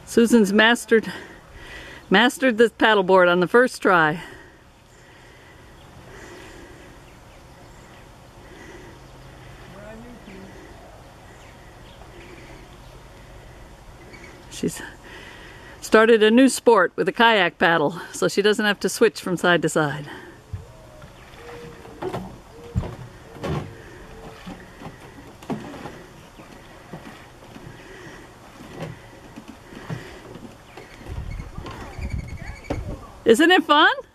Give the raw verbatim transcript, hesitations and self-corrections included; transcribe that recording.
Susan's mastered mastered this paddleboard on the first try. She's started a new sport with a kayak paddle, so she doesn't have to switch from side to side. Isn't it fun?